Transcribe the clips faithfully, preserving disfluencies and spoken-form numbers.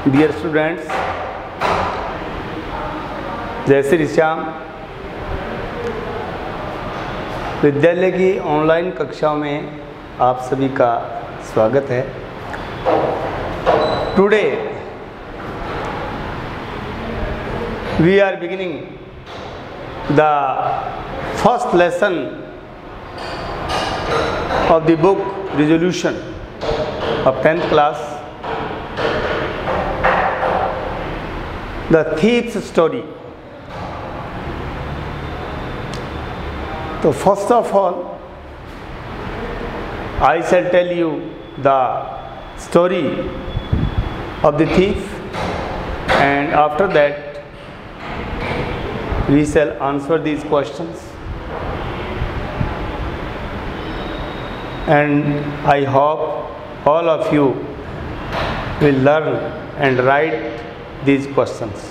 Dear students, जय श्री श्याम। विद्यालय की ऑनलाइन कक्षाओं में आप सभी का स्वागत है। Today we are beginning the first lesson of the book resolution of tenth class, the thief's story. So first of all, I shall tell you the story of the thief, and after that we shall answer these questions. And I hope all of you will learn and write these questions.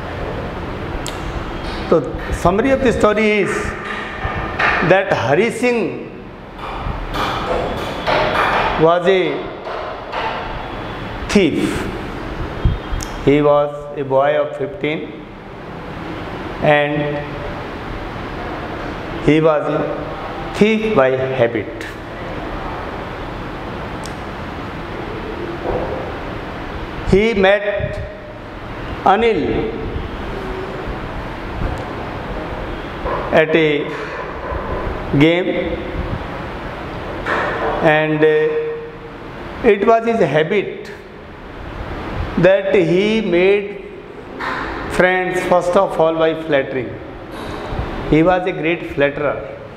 So, summary of the story is that Hari Singh was a thief. He was a boy of fifteen and he was a thief by habit. He met Anil at a game, and it was his habit that he made friends first of all by flattering. He was a great flatterer.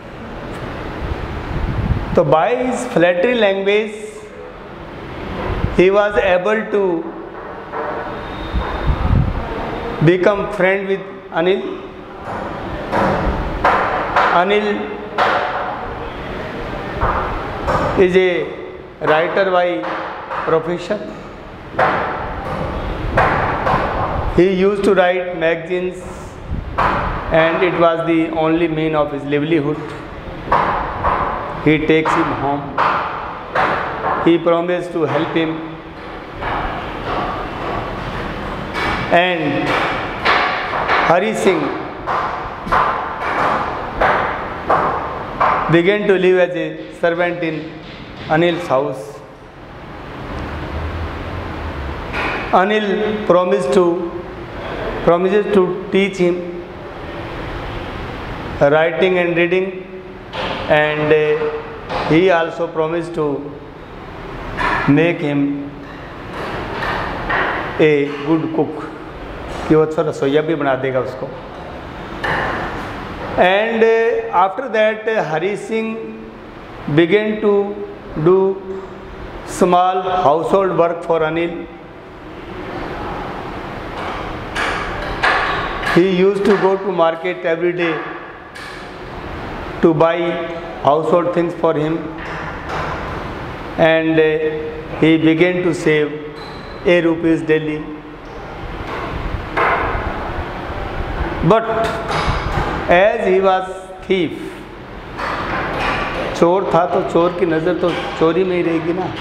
So by his flattery language he was able to become friend with Anil. Anil is a writer by profession. He used to write magazines and it was the only means of his livelihood. He takes him home. He promised to help him, and Hari Singh began to live as a servant in Anil's house. Anil promised to promises to teach him writing and reading, and uh, he also promised to make him a good cook, कि वो अच्छा रसोइया भी बना देगा उसको. And uh, after that uh, Hari Singh began to do small household work for Anil. He used to go to market every day to buy household things for him, and uh, he began to save a rupees daily. But as he was thief, चोर था तो चोर की नज़र तो चोरी में ही रहेगी ना.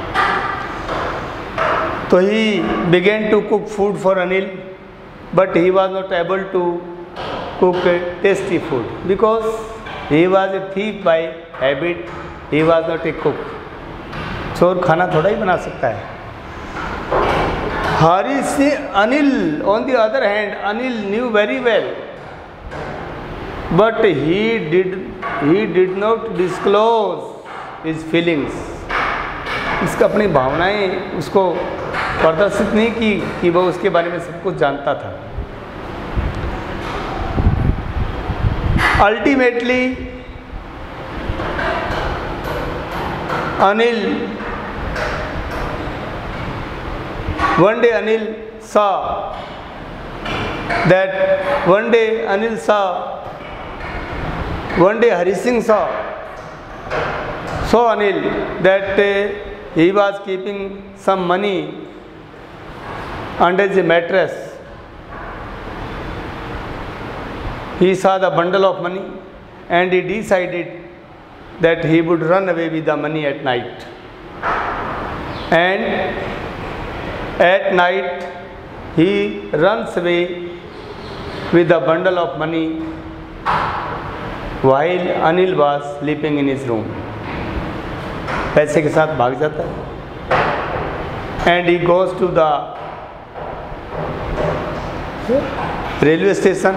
तो he began to cook food for Anil, but he was not able to cook a tasty food because he was a thief by habit. He was not a cook. चोर खाना थोड़ा ही बना सकता है. Hari Singh, Anil, on the other hand, Anil knew very well, but he did he did not disclose his feelings. इसका अपनी भावनाएं उसको प्रदर्शित नहीं की कि वह उसके बारे में सब कुछ जानता था. Ultimately, Anil One day Anil saw that one day Anil saw one day Hari Singh saw saw Anil that uh, he was keeping some money under the mattress. He saw the bundle of money and he decided that he would run away with the money at night. And At night, he runs away with a bundle of money while Anil was sleeping in his room. पैसे के साथ भाग जाता है. And he goes to the railway station.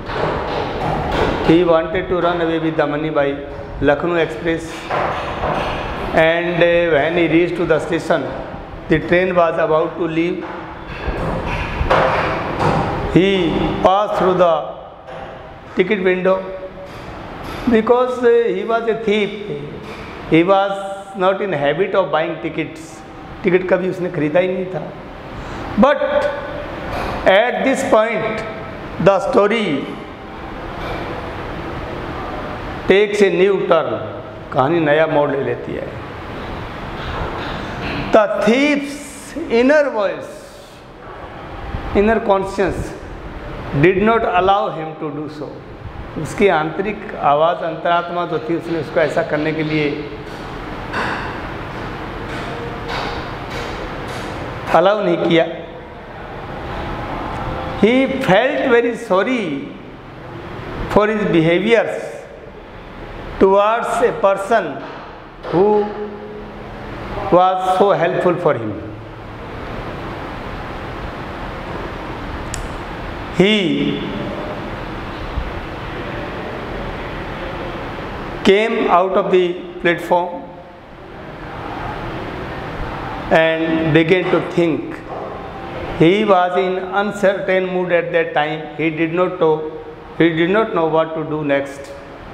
He wanted to run away with the money by Lucknow Express. And uh, when he reached to the station, the train was about to leave. He passed through the ticket window because uh, he was a thief. He was not in habit of buying tickets. Ticket कभी उसने खरीदा ही नहीं था. But at this point, the story takes a new turn. कहानी नया मोड़ ले लेती है. The thief's inner voice, inner conscience did not allow him to do so. उसकी आंतरिक आवाज़, अंतरात्मा जो थी, उसने उसको ऐसा करने के लिए अलाउ नहीं किया. He felt very sorry for his behaviors towards a person who was so helpful for him. He came out of the platform and began to think. He was in uncertain mood at that time. He did not know, he did not know what to do next.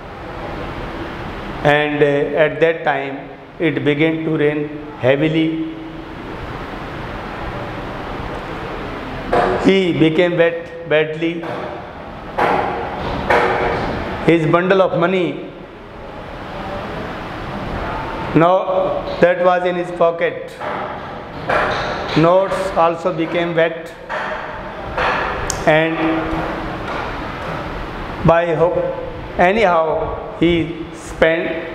And uh, at that time, it began to rain heavily. He became wet badly. His bundle of money, now that was in his pocket, notes also became wet, and by hope anyhow he spent.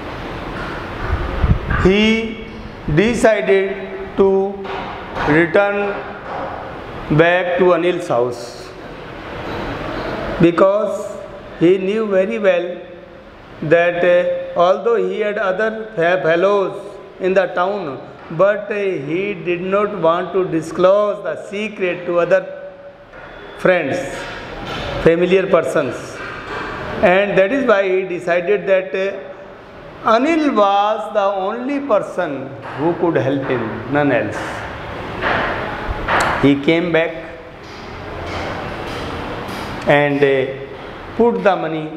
He decided to return back to Anil's house because he knew very well that uh, although he had other fellows in the town, but uh, he did not want to disclose the secret to other friends, familiar persons, and that is why he decided that uh, Anil was the only person who could help him, none else. He came back and uh, put the money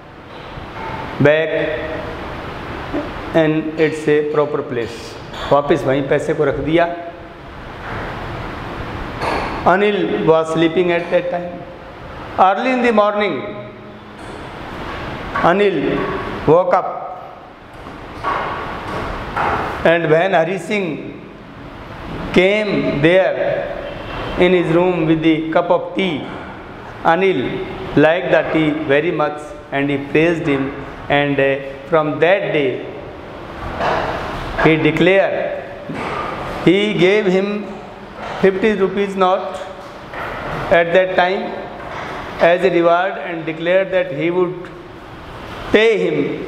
back in its a proper place. वापस वहीं पैसे को रख दिया. Anil was sleeping at that time. Early in the morning, Anil woke up, and when Hari Singh came there in his room with the cup of tea, Anil liked the tea very much and he praised him, and uh, from that day he declared, he gave him fifty rupees note at that time as a reward and declared that he would pay him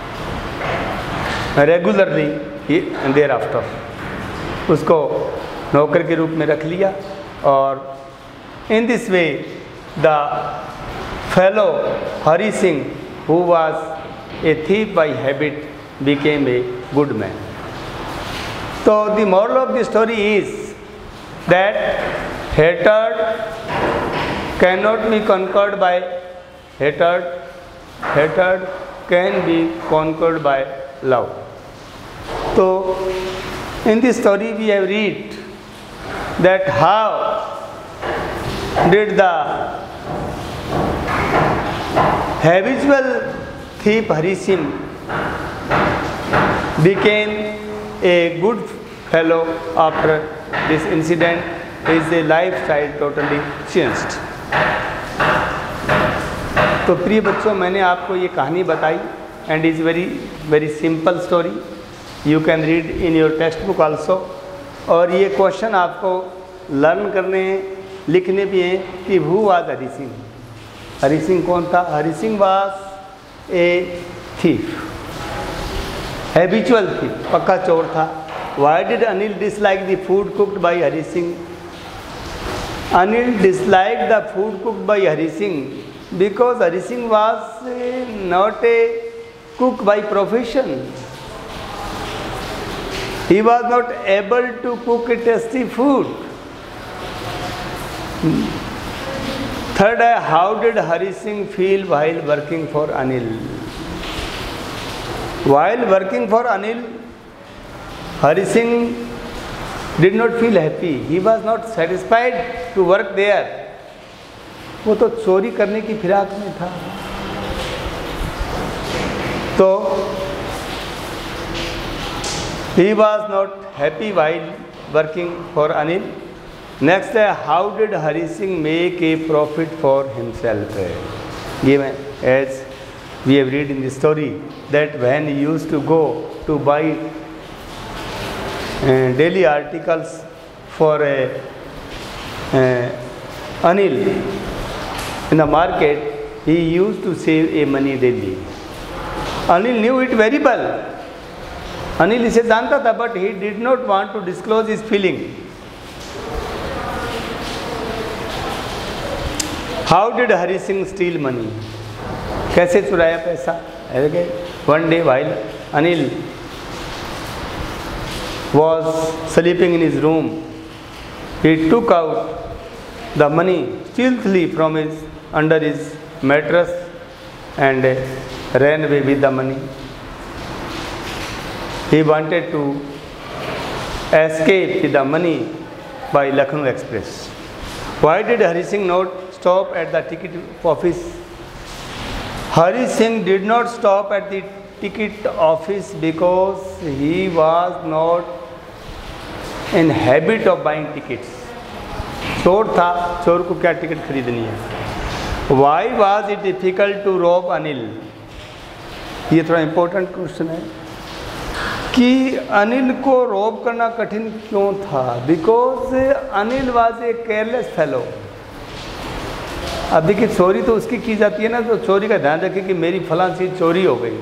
regularly thereafter. उसको नौकर के रूप में रख लिया, और in this way the fellow Hari Singh, who was a thief by habit, became a good man. So the moral of the story is that hatred cannot be conquered by hatred, hatred can be conquered by love. So in this story we have read that how did the habitual thief Hari Singh became a good fellow after this incident. His lifestyle totally changed. तो प्रिय बच्चों, मैंने आपको ये कहानी बताई and is very very simple story. You can read in your textbook also. और ये क्वेश्चन आपको लर्न करने हैं, लिखने भी हैं कि हु वाज हरि सिंह। हरि सिंह कौन था? Hari Singh was a thief, habitual thief, पक्का चोर था। Why did Anil dislike the food cooked by Hari Singh? Anil dislike the food cooked by Hari Singh because Hari Singh was not a cook by profession. He was not able to cook a tasty food. Third, how did Hari Singh feel while working for Anil? While working for Anil, Hari Singh did not feel happy. He was not satisfied to work there. वो तो चोरी करने की फिराक में था. तो he was not happy while working for Anil. Next, how did Hari Singh make a profit for himself? Given as we have read in the story that when he used to go to buy uh, daily articles for uh, uh, Anil in the market, he used to save a money daily. Anil knew it very well. Anil इसे जानता था, but he did not want to disclose his feeling. How did Hari Singh steal money? कैसे चुराया पैसा? One day while Anil was sleeping in his room, he took out the money stealthily from his under his mattress and ran away with the money. He wanted to escape with the money by Lucknow Express. Why did Hari Singh not stop at the ticket office? Hari Singh did not stop at the ticket office because he was not in habit of buying tickets. चोर था, चोर को क्या ticket खरीदनी है? Why was it difficult to rob Anil? ये थोड़ा important question है कि अनिल को रोब करना कठिन क्यों था? Because Anil was a careless fellow. अब देखिए, चोरी तो उसकी की जाती है ना, तो चोरी का ध्यान रखिए कि मेरी फलां चीज़ चोरी हो गई.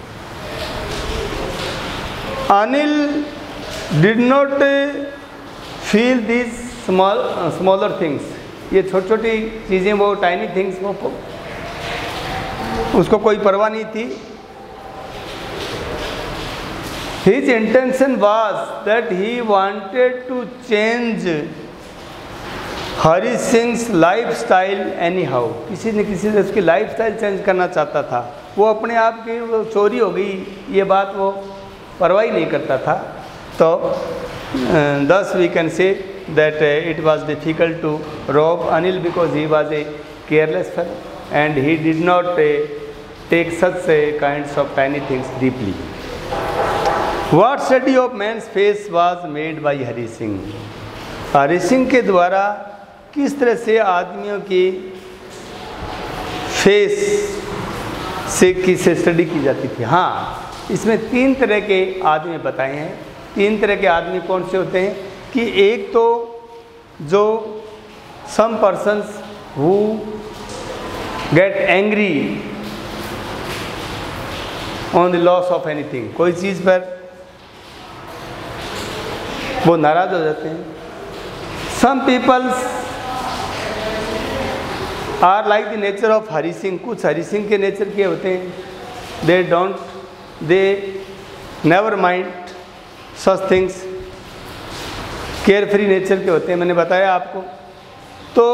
Anil did not feel this small smaller things. ये छोटी छोटी चीज़ें, वो टाइनी थिंग्स, वो उसको कोई परवाह नहीं थी. His intention was that he wanted to change Hari Singh's lifestyle anyhow. किसी न किसी से उसकी लाइफस्टाइल चेंज करना चाहता था. वो अपने आप की वो चोरी हो गई ये बात वो परवाह ही नहीं करता था. तो thus we can say that uh, it was difficult to rob Anil because he was a careless fellow and he did not uh, take such uh, kinds of tiny things deeply. What study of man's face was made by Hari Singh? Hari Singh के द्वारा किस तरह से आदमियों की face से किसे study की जाती थी? हाँ, इसमें तीन तरह के आदमी बताए हैं. तीन तरह के आदमी कौन से होते हैं? कि एक तो जो some persons who get angry on the loss of anything. कोई चीज़ पर वो नाराज हो जाते हैं. Some peoples are like the nature of Hari Singh. कुछ हरि सिंह के नेचर के होते हैं. They don't they never mind such things. Care free nature के होते हैं, मैंने बताया आपको. तो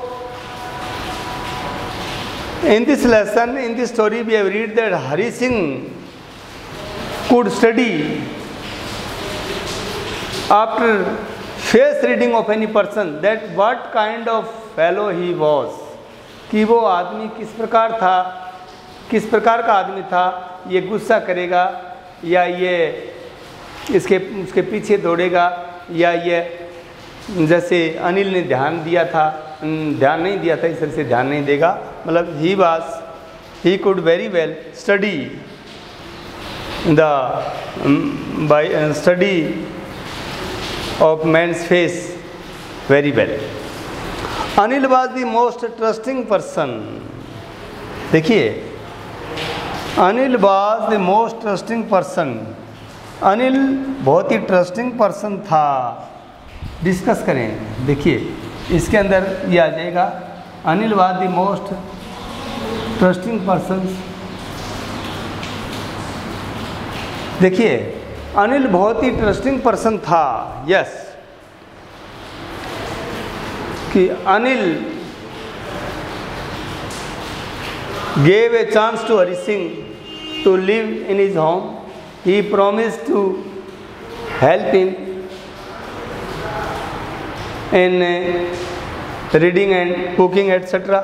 in this lesson, in this story we have read that Hari Singh could study after face reading of any person that what kind of fellow he was. कि वो आदमी किस प्रकार था, किस प्रकार का आदमी था. ये गुस्सा करेगा या ये इसके उसके पीछे दौड़ेगा, या ये जैसे अनिल ने ध्यान दिया था, ध्यान नहीं दिया था, इस तरह से ध्यान नहीं देगा. मतलब he was he could very well study the by study of man's face very well. Anil was the most trusting person. देखिए, Anil was the most trusting person. Anil बहुत ही ट्रस्टिंग पर्सन था. डिस्कस करें. देखिए इसके अंदर ये आ जाएगा, Anil was the most trusting person. देखिए अनिल बहुत ही ट्रस्टिंग पर्सन था. यस, कि Anil gave a chance to Hari Singh to live in his home. He promised to help him in uh, reading and cooking, et cetera.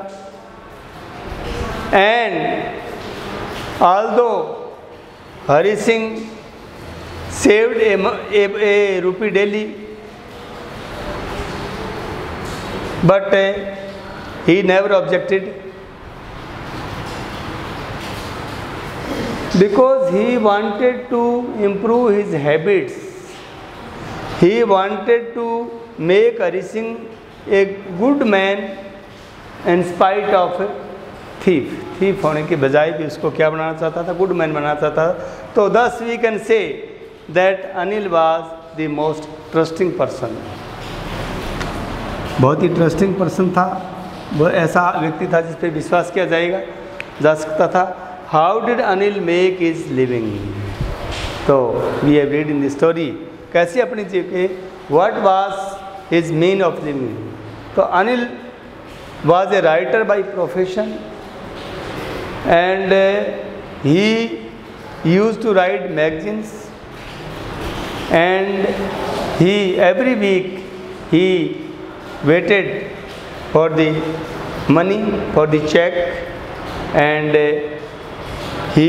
And although Hari Singh saved a, a, a rupee daily, but uh, he never objected, because he wanted to improve his habits. He wanted to make Hari Singh a good man in spite of thief. thief होने के बजाय भी उसको क्या बनाना चाहता था? Good man बनाना चाहता था. तो thus we can say that Anil was the most trusting person. बहुत ही ट्रस्टिंग पर्सन था. वो ऐसा व्यक्ति था जिस पे विश्वास किया जाएगा जा सकता था. How did Anil make his living? तो we have read in the story, कैसे अपनी जीविका, what was his mean of living. तो Anil was a writer by profession and he used to write magazines and he every week he waited for the money, for the check, and uh, he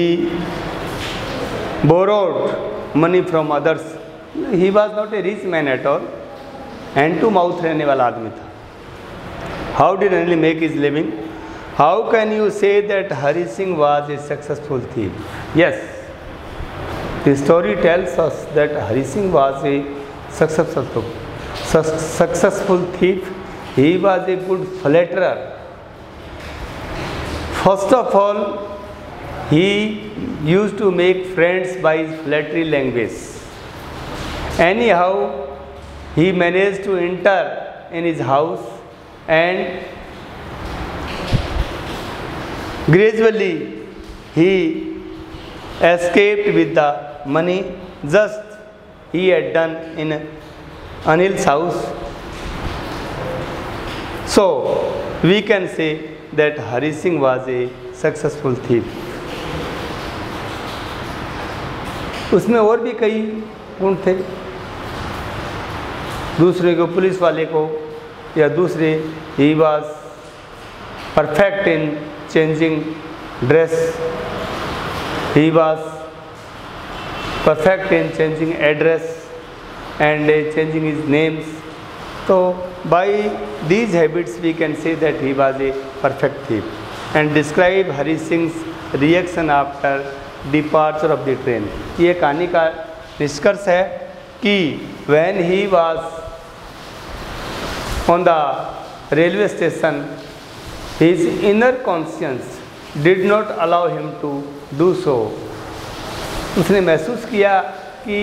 borrowed money from others. He was not a rich man at all, hand to mouth रहने वाला आदमी था. How did Anil make his living? How can you say that Hari Singh was a successful thief? Yes, the story tells us that Hari Singh was a successful successful thief. He was a good flatterer. First of all, he used to make friends by his flattery language. Anyhow, he managed to enter in his house, and gradually he escaped with the money, just he had done in Anil's house. So we can say that Hari Singh was a successful thief. उसमें और भी कई गुण थे. दूसरे को, police वाले को या दूसरे, he was perfect in changing dress. He was perfect in changing address and uh, changing his names. So by these habits we can say that he was a perfect thief. And describe Hari Singh's reaction after departure of the train. ये कहानी का निष्कर्ष है कि when he was on the railway station, his inner conscience did not allow him to do so. उसने महसूस किया कि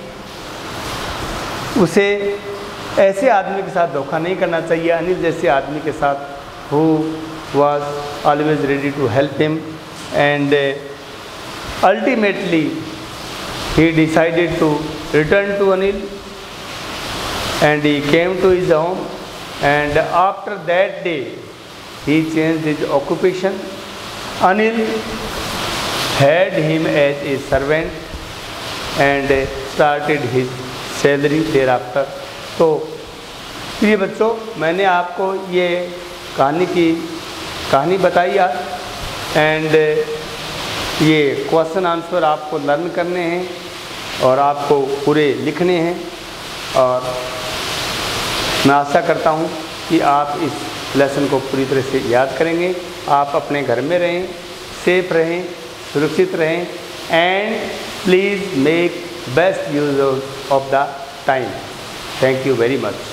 उसे ऐसे आदमी के साथ धोखा नहीं करना चाहिए, अनिल जैसे आदमी के साथ, who was always ready to help him. And uh, ultimately he decided to return to Anil, and he came to his home, and after that day he changed his occupation. Anil had him as a servant and uh, started his salary thereafter. तो प्रिय बच्चों, मैंने आपको ये कहानी की कहानी बताई आज, एंड ये क्वेश्चन आंसर आपको लर्न करने हैं और आपको पूरे लिखने हैं. और मैं आशा करता हूँ कि आप इस लेसन को पूरी तरह से याद करेंगे. आप अपने घर में रहें, सेफ रहें, सुरक्षित रहें, and please make best use of the time. Thank you very much.